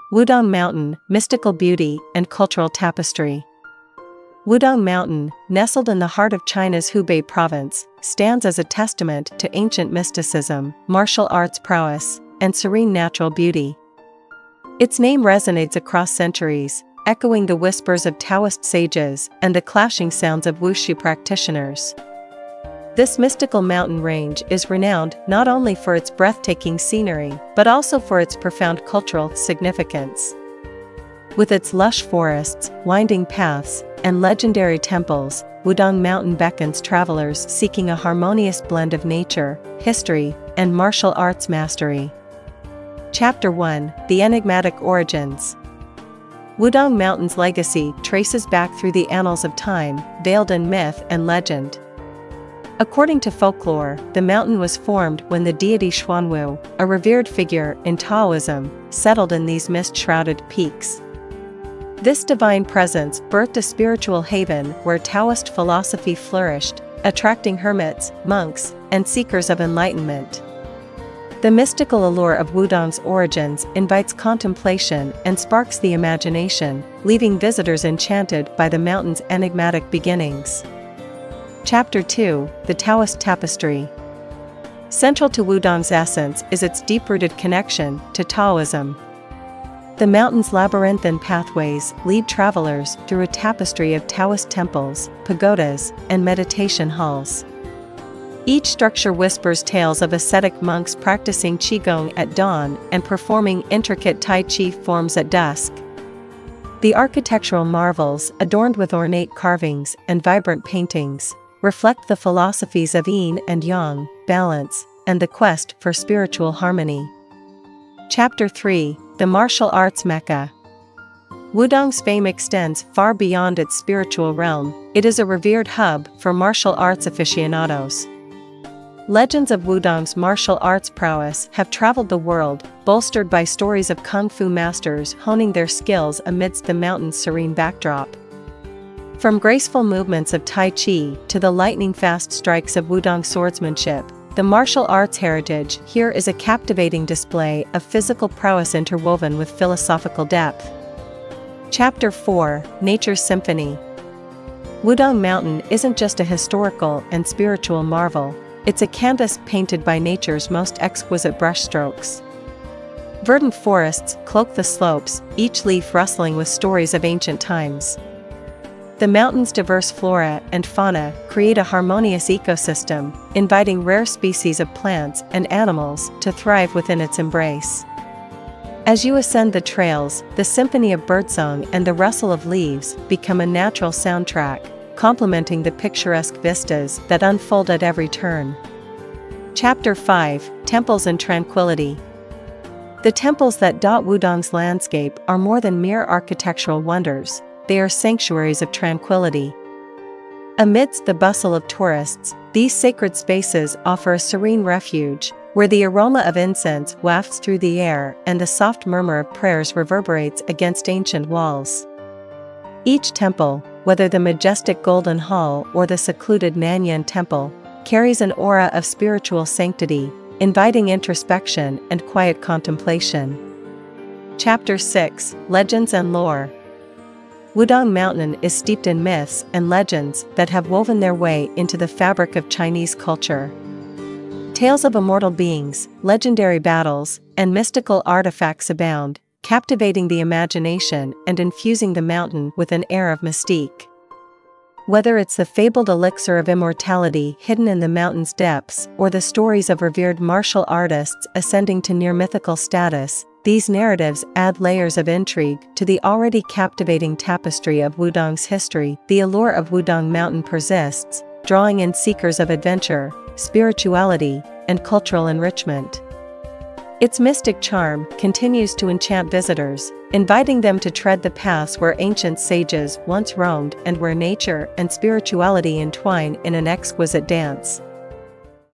Wudang Mountain, mystical beauty and cultural tapestry. Wudang Mountain, nestled in the heart of China's Hubei province, stands as a testament to ancient mysticism, martial arts prowess, and serene natural beauty. Its name resonates across centuries, echoing the whispers of Taoist sages and the clashing sounds of wushu practitioners. This mystical mountain range is renowned not only for its breathtaking scenery but also for its profound cultural significance. With its lush forests, winding paths, and legendary temples, Wudang Mountain beckons travelers seeking a harmonious blend of nature, history, and martial arts mastery. Chapter 1: The Enigmatic Origins. Wudang Mountain's legacy traces back through the annals of time, veiled in myth and legend. According to folklore, the mountain was formed when the deity Xuanwu, a revered figure in Taoism, settled in these mist-shrouded peaks. This divine presence birthed a spiritual haven where Taoist philosophy flourished, attracting hermits, monks, and seekers of enlightenment. The mystical allure of Wudang's origins invites contemplation and sparks the imagination, leaving visitors enchanted by the mountain's enigmatic beginnings. Chapter 2: The Taoist Tapestry. Central to Wudang's essence is its deep-rooted connection to Taoism. The mountain's labyrinthine pathways lead travelers through a tapestry of Taoist temples, pagodas, and meditation halls. Each structure whispers tales of ascetic monks practicing qigong at dawn and performing intricate Tai Chi forms at dusk. The architectural marvels, adorned with ornate carvings and vibrant paintings, reflect the philosophies of yin and yang, balance, and the quest for spiritual harmony. Chapter 3: The Martial Arts Mecca. Wudang's fame extends far beyond its spiritual realm. It is a revered hub for martial arts aficionados. Legends of Wudang's martial arts prowess have traveled the world, bolstered by stories of kung fu masters honing their skills amidst the mountain's serene backdrop. From graceful movements of Tai Chi to the lightning-fast strikes of Wudang swordsmanship, the martial arts heritage here is a captivating display of physical prowess interwoven with philosophical depth. Chapter 4: Nature's Symphony. Wudang Mountain isn't just a historical and spiritual marvel, it's a canvas painted by nature's most exquisite brushstrokes. Verdant forests cloak the slopes, each leaf rustling with stories of ancient times. The mountain's diverse flora and fauna create a harmonious ecosystem, inviting rare species of plants and animals to thrive within its embrace. As you ascend the trails, the symphony of birdsong and the rustle of leaves become a natural soundtrack, complementing the picturesque vistas that unfold at every turn. Chapter 5: Temples and Tranquility. The temples that dot Wudang's landscape are more than mere architectural wonders. They are sanctuaries of tranquility. Amidst the bustle of tourists, these sacred spaces offer a serene refuge, where the aroma of incense wafts through the air and the soft murmur of prayers reverberates against ancient walls. Each temple, whether the majestic Golden Hall or the secluded Nanyan Temple, carries an aura of spiritual sanctity, inviting introspection and quiet contemplation. Chapter 6: Legends and Lore. Wudang Mountain is steeped in myths and legends that have woven their way into the fabric of Chinese culture. Tales of immortal beings, legendary battles, and mystical artifacts abound, captivating the imagination and infusing the mountain with an air of mystique. Whether it's the fabled elixir of immortality hidden in the mountain's depths or the stories of revered martial artists ascending to near-mythical status, these narratives add layers of intrigue to the already captivating tapestry of Wudang's history. The allure of Wudang Mountain persists, drawing in seekers of adventure, spirituality, and cultural enrichment. Its mystic charm continues to enchant visitors, inviting them to tread the paths where ancient sages once roamed and where nature and spirituality entwine in an exquisite dance.